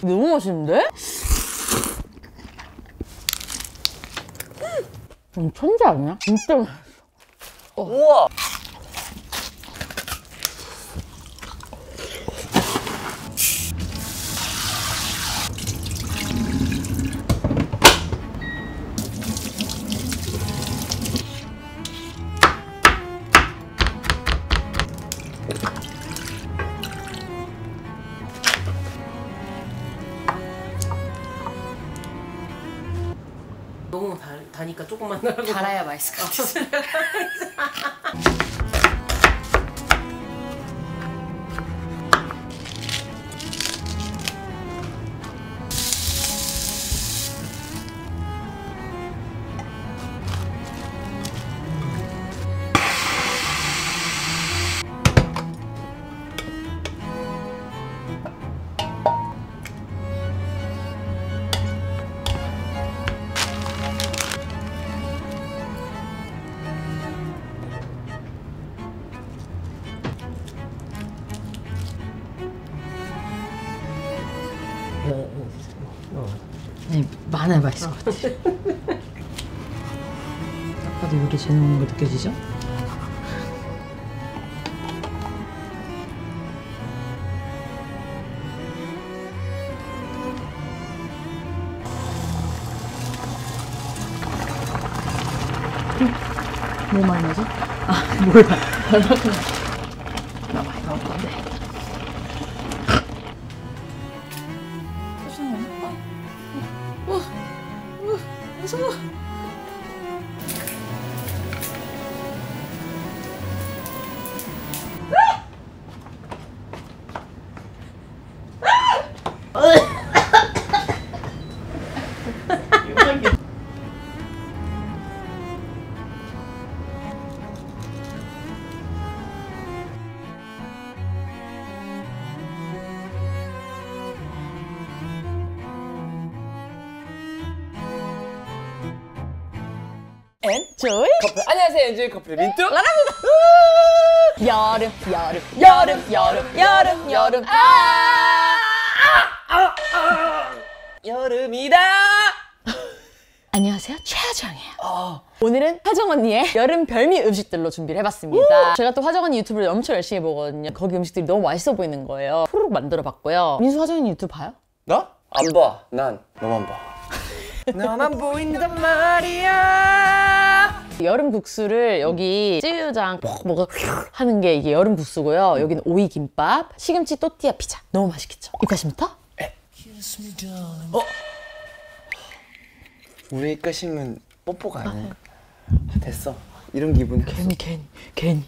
너무 맛있는데? 천재 아니야? 진짜 맛있어. 우와! 너무 다니까 조금만 넣으라고. 달아야 맛있을 것 같아. 아니, 많아야 맛있을 것 같아. 딱 봐도 이렇게 재능 없는 거 느껴지죠? 뭐 많이 나지? 아, 몰라. 얼마큼 나 많이 넣을 건데. 무서워. 엔조이 커플 안녕하세요, 엔조이 커플 민뚜 라라입니다. 여름 여름 여름 여름 여름 여름 여름이다. 안녕하세요, 최하정이에요. 오늘은 하정 언니의 여름 별미 음식들로 준비를 해봤습니다. 제가 또 하정 언니 유튜브를 엄청 열심히 보거든요. 거기 음식들이 너무 맛있어 보이는 거예요. 후루룩 만들어봤고요. 민수 하정 언니 유튜브 봐요? 나? 안 봐. 난 너만 봐. 너만 보인단 말이야. 여름 국수를 여기 찌유장 퍽 먹어 하는 게 이게 여름 국수고요. 여기는 오이 김밥, 시금치 또띠아 피자. 너무 맛있겠죠? 입가심부터? 우리 입가심은 뽀뽀가 아니야. 됐어. 이런 기분. 괜히.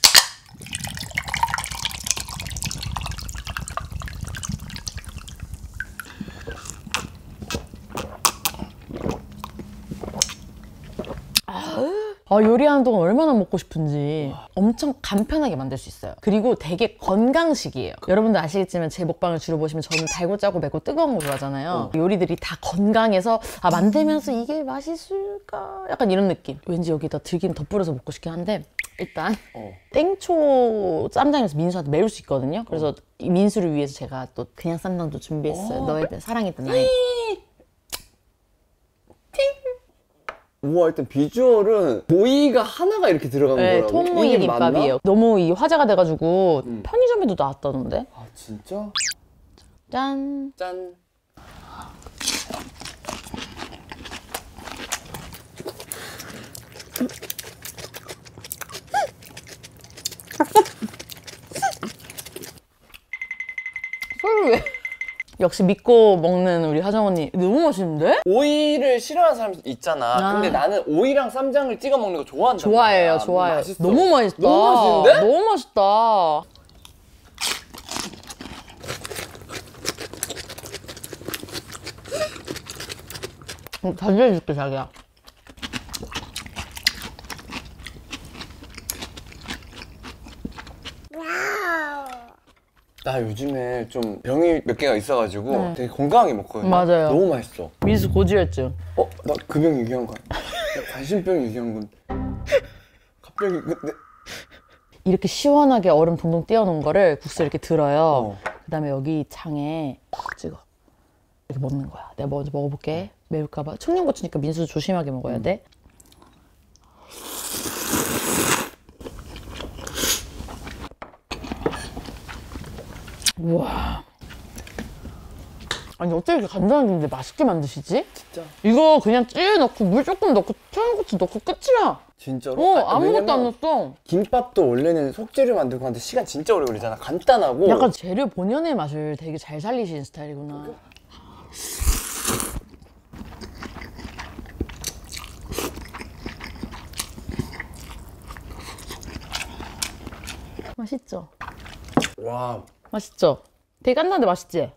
요리하는 동안 얼마나 먹고 싶은지. 엄청 간편하게 만들 수 있어요. 그리고 되게 건강식이에요. 여러분들 아시겠지만 제 먹방을 주로 보시면 저는 달고 짜고 맵고 뜨거운 거 좋아하잖아요. 요리들이 다 건강해서 만들면서 이게 맛있을까? 약간 이런 느낌. 왠지 여기다 들기름 덧뿌려서 먹고 싶긴 한데 일단 땡초 쌈장에서 민수한테 매울 수 있거든요. 그래서 이 민수를 위해서 제가 또 그냥 쌈장도 준비했어요. 너에 대한 사랑이던 나의. 우와, 일단 비주얼은 오이가 하나가 이렇게 들어간 네, 거라고? 통오이 이게 김밥이에요. 맞나? 너무 이 화제가 돼가지고 편의점에도 나왔다던데. 아, 진짜? 짠. 짠. 소리 왜? 역시 믿고 먹는 우리 하정 언니 너무 맛있는데? 오이를 싫어하는 사람 있잖아. 근데 나는 오이랑 쌈장을 찍어 먹는 거 좋아한단 좋아해요, 말이야. 좋아해요. 맛있어. 너무 맛있다. 너무 맛있는데? 너무 맛있다. 자주 해줄게, 자기야. 나 요즘에 좀 병이 몇 개가 있어가지고 되게 건강하게 먹거든요. 맞아요. 너무 맛있어. 민수 고지혈증. 나 그 병 얘기한 거 아니야? 나 관심병 얘기한 건 갑자기 근데 이렇게 시원하게 얼음 동동 띄워놓은 거를 국수에 이렇게 들어요. 그 다음에 여기 장에 팍 찍어. 이렇게 먹는 거야. 내가 먼저 먹어볼게. 매울까봐. 청양고추니까 민수도 조심하게 먹어야 돼. 우와. 아니 어떻게 이렇게 간단한데 맛있게 만드시지? 진짜? 이거 그냥 찌 넣고 물 조금 넣고 청양고추 넣고 끝이야. 진짜로? 아무것도 안 넣었어. 김밥도 원래는 속재료 만들고 하는데 시간 진짜 오래 걸리잖아. 간단하고. 약간 재료 본연의 맛을 되게 잘 살리시는 스타일이구나. 맛있죠? 와. 맛있죠? 되게 간단한데 맛있지?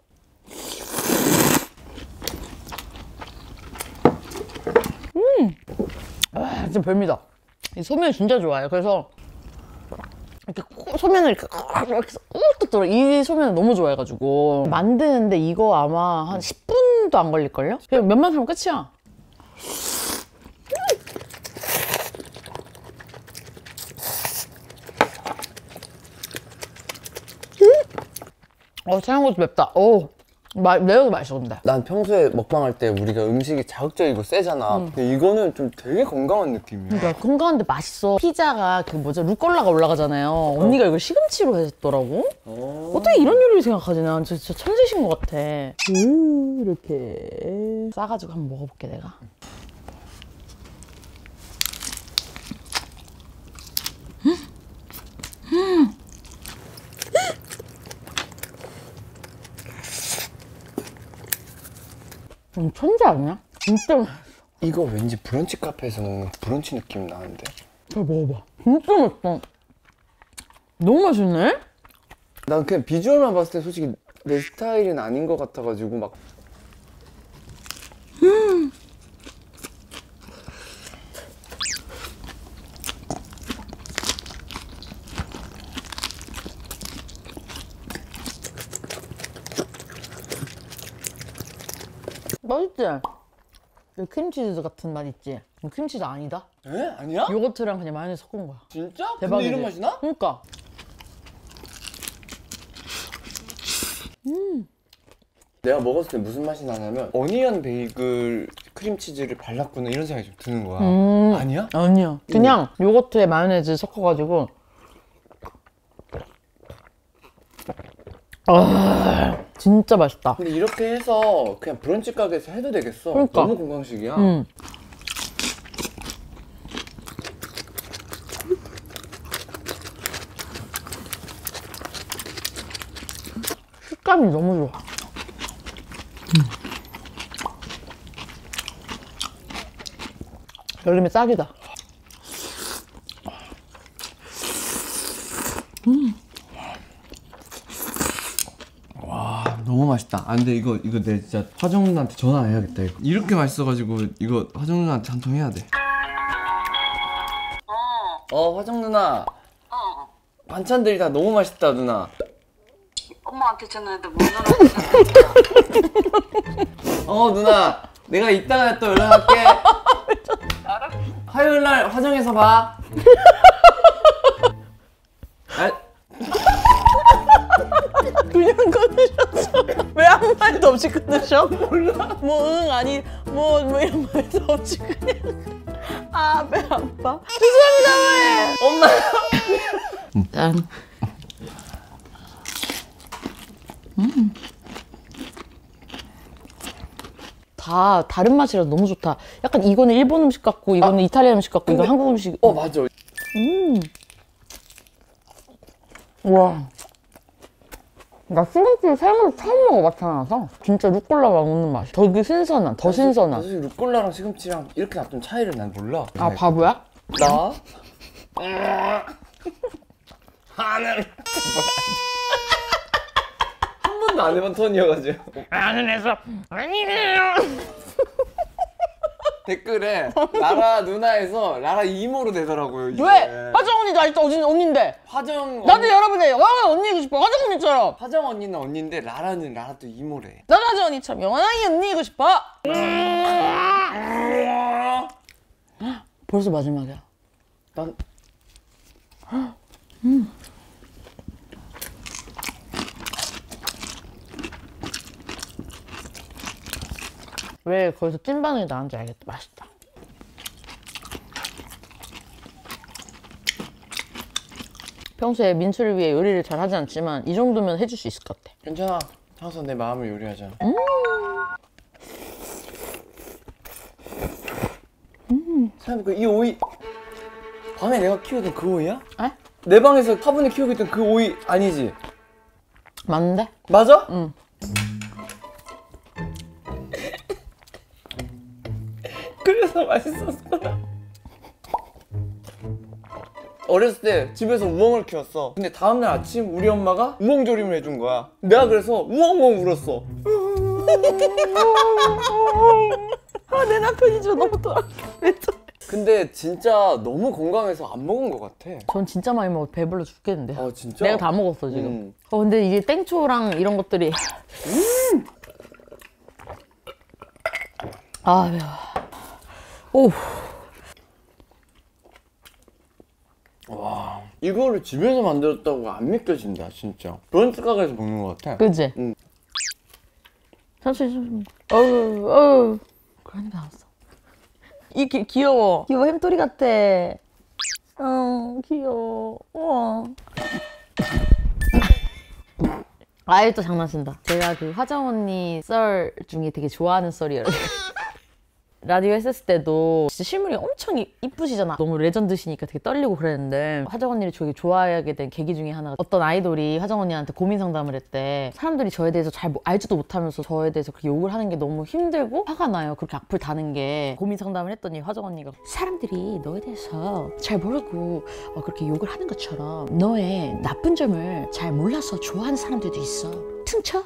진짜 별미다. 이 소면 진짜 좋아요. 그래서 이렇게 소면을 이렇게 꾹꾹 들어. 이 소면을 너무 좋아해가지고 만드는데 이거 아마 한 10분도 안 걸릴걸요? 그냥 면만 하면 끝이야. 청양고추 맵다. 매워도 맛있어 근데. 난 평소에 먹방할 때 우리가 음식이 자극적이고 세잖아. 근데 이거는 좀 되게 건강한 느낌이야. 그러니까 건강한데 맛있어. 피자가 그 뭐죠? 루꼴라가 올라가잖아요. 언니가 이걸 시금치로 했더라고. 어떻게 이런 요리를 생각하지? 난 진짜 천재신 것 같아. 이렇게 싸가지고 한번 먹어볼게 내가. 천재 아니야? 진짜 맛있어. 이거 왠지 브런치 카페에서 먹는 브런치 느낌 나는데. 잘 먹어봐. 진짜 맛있다. 너무 맛있네? 난 그냥 비주얼만 봤을 때 솔직히 내 스타일은 아닌 것 같아가지고 막. 맛있지? 이 크림치즈 같은 맛 있지? 이거 크림치즈 아니다? 에? 아니야? 요거트랑 그냥 마요네즈 섞은 거야. 진짜? 대박이지? 근데 이런 맛이 나? 그러니까. 내가 먹었을 때 무슨 맛이 나냐면 어니언 베이글 크림치즈를 발랐구나 이런 생각이 좀 드는 거야. 아니야? 아니야. 그냥 요거트에 마요네즈 섞어가지고. 진짜 맛있다. 근데 이렇게 해서 그냥 브런치 가게에서 해도 되겠어. 그러니까. 너무 건강식이야. 식감이 너무 좋아. 여름에 딱이다. 와 너무 맛있다. 아 근데 이거 내 진짜 화정 누나한테 전화해야겠다. 이렇게 맛있어가지고 이거 화정 누나한테 한 통 해야 돼. 화정 누나. 반찬들이 다 너무 맛있다 누나. 엄마한테 전화했는데 못 전화했어. 누나 내가 이따가 또 연락할게. 알아? 화요일날 화정에서 봐. 그냥 끊으셨어. 왜 아무 말도 없이 끊으셔? 몰라. 뭐 응 아니 뭐 이런 말도 없이 그냥. 아 배 아파. 죄송합니다. 엄마. 짠. 다 다른 맛이라 너무 좋다. 약간 이거는 일본 음식 같고 이거는 이탈리아 음식 같고 이거 한국 음식. 맞아. 와. 나 시금치 생으로 처음 먹어봐, 태어나서. 진짜 루꼴라가 먹는 맛이. 되게 신선한, 더 신선한. 사실 루꼴라랑 시금치랑 이렇게 놔둔 차이를 난 몰라. 아, 바보야? 나? 하늘. 한 번도 안 해본 톤이어가지고. 하늘에서 아니네요. 댓글에 라라 누나에서 라라 이모로 되더라고요. 이게. 왜? 화정 언니도 아직도 언니인데. 화정 나도 언니, 여러분의 영원한 언니이고 싶어. 화정 언니처럼. 화정 언니는 언니인데 라라는 라라 또 이모래. 나도 화정 언니처럼 영원하게 언니이고 싶어. 벌써 마지막이야. 난 왜 거기서 찐반응이 나는지 알겠다. 맛있다. 평소에 민수를 위해 요리를 잘 하지 않지만 이 정도면 해줄 수 있을 것 같아. 괜찮아. 항상 내 마음을 요리하잖아. 생각해보니까 이 오이 밤에 내가 키우던 그 오이야? 에? 내 방에서 화분에 키우고 있던 그 오이 아니지? 맞는데? 맞아? 응. 그래서 맛있었어. 어렸을 때 집에서 우엉을 키웠어. 근데 다음날 아침 우리 엄마가 우엉조림을 해준 거야. 내가 그래서 우엉우엉 울었어. 아, 내 남편이 저 너무 돌아가. 왜 저래? 근데 진짜 너무 건강해서 안 먹은 것 같아. 전 진짜 많이 먹어. 배불러 죽겠는데. 아 진짜? 내가 다 먹었어 지금. 근데 이게 땡초랑 이런 것들이 아 매워. 오. 와 이거를 집에서 만들었다고 안 믿겨진다 진짜. 브런치 가게에서 먹는 것 같아. 그치? 응. 천천히. 어우. 그런 게 나왔어. 이게 귀여워. 귀여워. 햄토리 같아. 귀여워. 우와. 아이 또 장난친다. 제가 그 화정 언니 썰 중에 되게 좋아하는 썰이에요. 라디오 했을 때도 진짜 실물이 엄청 이쁘시잖아. 너무 레전드시니까 되게 떨리고 그랬는데 화정 언니를 되게 좋아하게 된 계기 중에 하나가 어떤 아이돌이 화정 언니한테 고민 상담을 했대. 사람들이 저에 대해서 잘 알지도 못하면서 저에 대해서 그렇게 욕을 하는 게 너무 힘들고 화가 나요. 그렇게 악플 다는 게. 고민 상담을 했더니 화정 언니가 사람들이 너에 대해서 잘 모르고 그렇게 욕을 하는 것처럼 너의 나쁜 점을 잘 몰라서 좋아하는 사람들도 있어. 퉁쳐?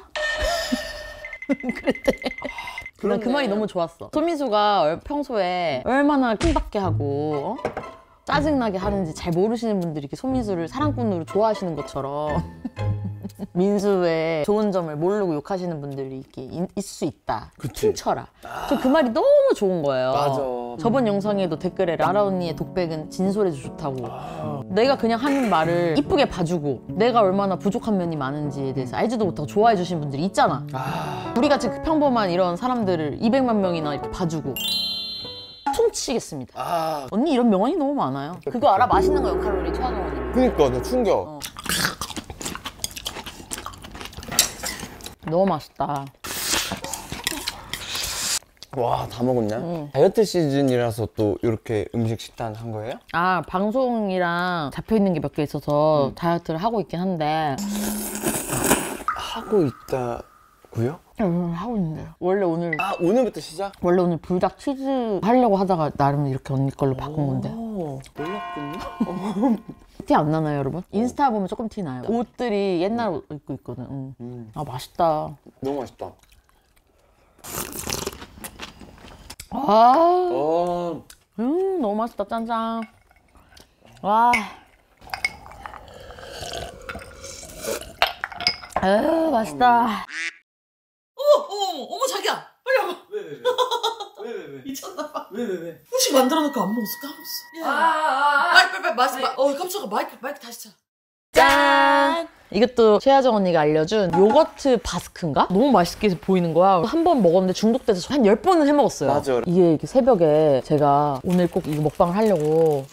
그랬대. 난 그 말이 너무 좋았어. 소민수가 평소에 얼마나 킹받게 하고 짜증나게 하는지 잘 모르시는 분들이 이렇게 소민수를 사랑꾼으로 좋아하시는 것처럼 민수의 좋은 점을 모르고 욕하시는 분들이 이렇게 있을 수 있다. 그치. 퉁쳐라. 저 그 말이 너무 좋은 거예요. 맞아. 저번 영상에도 댓글에 라라 언니의 독백은 진솔해서 좋다고. 내가 그냥 하는 말을 이쁘게 봐주고 내가 얼마나 부족한 면이 많은지에 대해서 알지도 못하고 좋아해 주시는 분들이 있잖아. 우리같이 평범한 이런 사람들을 200만 명이나 이렇게 봐주고 퉁치겠습니다. 언니 이런 명언이 너무 많아요. 그거 알아? 맛있는 거 0칼로리 최하정 언니. 그니까 나 충격. 너무 맛있다. 와 다 먹었냐? 응. 다이어트 시즌이라서 또 이렇게 음식 식단 한 거예요? 아 방송이랑 잡혀있는 게 몇 개 있어서 다이어트를 하고 있긴 한데 하고 있다고요? 하고 있는데요. 원래 오늘부터 시작? 원래 오늘 불닭 치즈 하려고 하다가 나름 이렇게 언니 걸로 바꾼 건데. 몰랐군요. 티 안 나나요 여러분? 인스타 보면 조금 티 나요. 옷들이 옛날 옷 입고 있거든. 아 맛있다. 너무 맛있다. 너무 맛있다. 짠짠. 와. 맛있다. 어머 자기야 빨리 와봐. 왜? 미쳤나봐. 왜? 후식 만들어 놓고 안 먹었어. 까먹었어. 빨리 맛있어. 깜짝아 마이크 다시 차. 짠! 이것도 최하정 언니가 알려준 요거트 바스크인가? 너무 맛있게 보이는 거야. 한 번 먹었는데 중독돼서 한 10번은 해먹었어요. 맞아. 이게 이렇게 새벽에 제가 오늘 꼭 이거 먹방을 하려고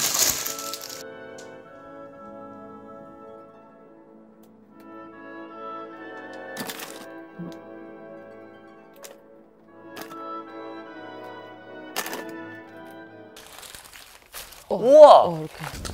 우와! 이렇게.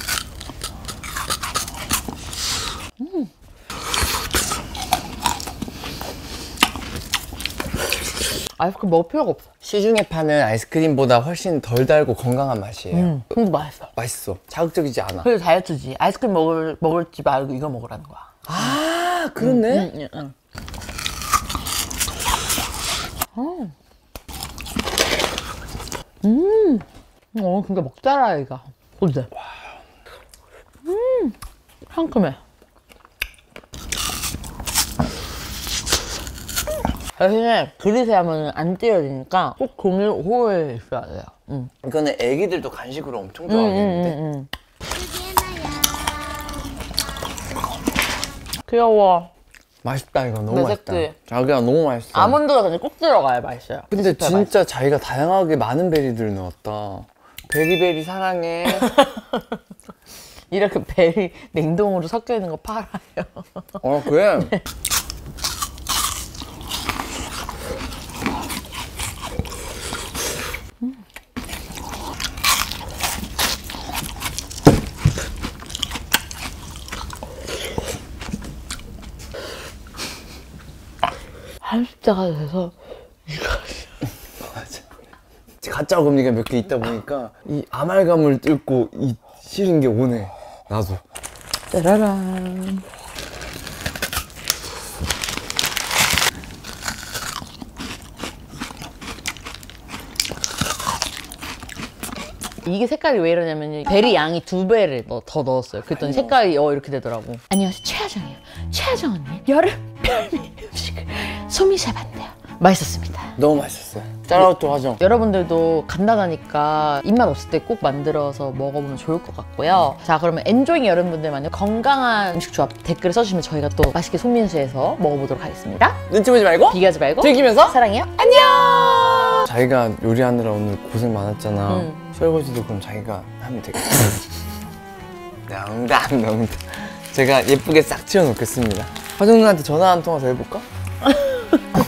아이스크림 먹을 필요가 없어. 시중에 파는 아이스크림보다 훨씬 덜 달고 건강한 맛이에요. 근데 맛있어. 맛있어. 자극적이지 않아. 그래서 다이어트지. 아이스크림 먹을지 말고 이거 먹으라는 거야. 아, 그렇네. 응. 그러니까 먹자라 이거. 어때? 상큼해. 대신에 그릇에 하면 안 띄어지니까 꼭 공유 호에 있어야 돼요. 이거는 애기들도 간식으로 엄청 좋아하겠는데? 귀여워. 맛있다 이거 너무 맛있다. 네, 자기야 너무 맛있어. 아몬드가 근데 꼭 들어가야 맛있어요. 근데 진짜 진짜 자기가 다양하게 많은 베리들을 넣었다. 베리베리 사랑해. 이렇게 베리 냉동으로 섞여 있는 거 팔아요. 그래? 한 숫자가 돼서 가짜 금리가 몇 개 있다 보니까 이 아말감을 뚫고 이 싫은 게 오네. 나도. 짜라란. 이게 색깔이 왜 이러냐면 베리 양이 2배를 더 넣었어요. 그랬더니 색깔이 이렇게 되더라고. 안녕하세요, 최하정이에요. 최하정 언니 여름 별미 음식을 소미샵한대요. 맛있었습니다. 너무 맛있었어요. 짜라우토 화정. 여러분들도 간단하니까 입맛 없을 때 꼭 만들어서 먹어보면 좋을 것 같고요. 자, 그러면 엔조잉 여러분들만요 건강한 음식 조합 댓글을 써주시면 저희가 또 맛있게 손민수해서 먹어보도록 하겠습니다. 눈치 보지 말고 비교하지 말고 즐기면서 사랑해요. 안녕. 자기가 요리하느라 오늘 고생 많았잖아. 설거지도 그럼 자기가 하면 되겠다. 농담. 제가 예쁘게 싹 치워놓겠습니다. 화정 누나한테 전화 한 통화 더 해볼까?